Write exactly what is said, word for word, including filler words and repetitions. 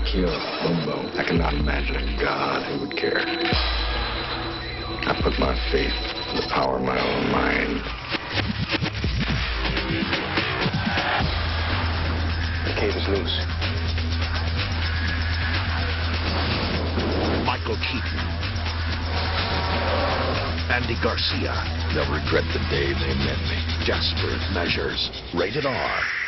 kill Lumbo. I cannot imagine a god who would care. I put my faith in the power of my own mind. The cave is loose. Michael Keaton. Andy Garcia. They'll regret the day they met me. Jasper Measures. Rated R.